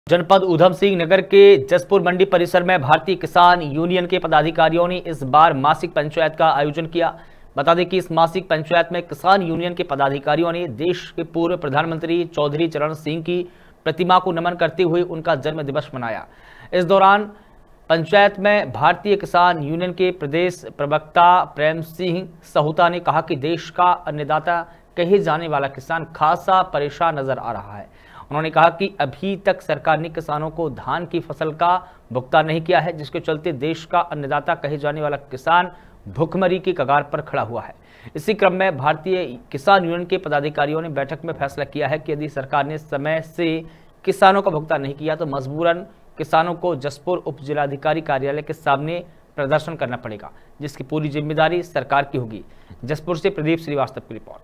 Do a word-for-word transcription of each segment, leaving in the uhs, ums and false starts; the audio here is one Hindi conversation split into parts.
जनपद ऊधम सिंह नगर के जसपुर मंडी परिसर में भारतीय किसान यूनियन के पदाधिकारियों ने इस बार मासिक पंचायत का आयोजन किया। बता दें कि इस मासिक पंचायत में किसान यूनियन के पदाधिकारियों ने देश के पूर्व प्रधानमंत्री चौधरी चरण सिंह की प्रतिमा को नमन करते हुए उनका जन्म दिवस मनाया। इस दौरान पंचायत में भारतीय किसान यूनियन के प्रदेश प्रवक्ता प्रेम सिंह सहुता ने कहा कि देश का अन्नदाता कहे जाने वाला किसान खासा परेशान नजर आ रहा है। उन्होंने कहा कि अभी तक सरकार ने किसानों को धान की फसल का भुगतान नहीं किया है, जिसके चलते देश का अन्नदाता कहे जाने वाला किसान भूखमरी की कगार पर खड़ा हुआ है। इसी क्रम में भारतीय किसान यूनियन के पदाधिकारियों ने बैठक में फैसला किया है कि यदि सरकार ने समय से किसानों का भुगतान नहीं किया तो मजबूरन किसानों को जसपुर उप जिलाधिकारी कार्यालय के सामने प्रदर्शन करना पड़ेगा, जिसकी पूरी जिम्मेदारी सरकार की होगी। जसपुर से प्रदीप श्रीवास्तव की रिपोर्ट।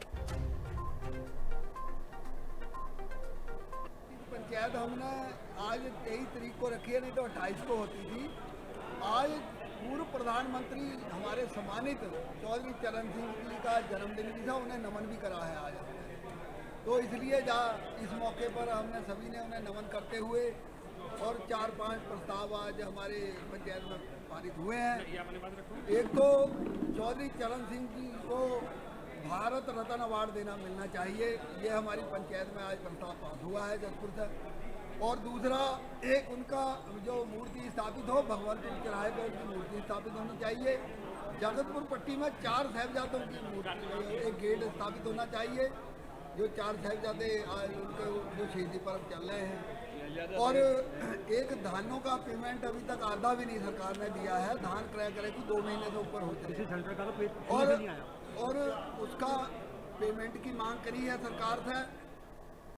पंचायत हमने आज तेईस तारीख को रखी है, नहीं तो अट्ठाईस को होती थी। आज पूर्व प्रधानमंत्री हमारे सम्मानित चौधरी चरण सिंह जी का जन्मदिन भी था, उन्हें नमन भी करा है आज हमने। तो इसलिए जा इस मौके पर हमने सभी ने उन्हें नमन करते हुए और चार पांच प्रस्ताव आज हमारे पंचायत में पारित हुए हैं। एक तो चौधरी चरण सिंह जी को भारत रत्न अवार्ड देना मिलना चाहिए, ये हमारी पंचायत में आज प्रस्ताव पास हुआ है जसपुर से। और दूसरा, एक उनका जो मूर्ति स्थापित हो, भगवंतपुर चौराहे पर उनकी मूर्ति स्थापित होनी चाहिए। जगतपुर पट्टी में चार साहिबजादों की मूर्ति, एक गेट स्थापित होना चाहिए, जो चार साहिबजादे आज उनके जो शहीदी पर्व चल रहे हैं। और एक धानों का पेमेंट अभी तक आधा भी नहीं सरकार ने दिया है, धान क्रय करे को दो महीने से ऊपर होते हैं और और उसका पेमेंट की मांग करी है सरकार से।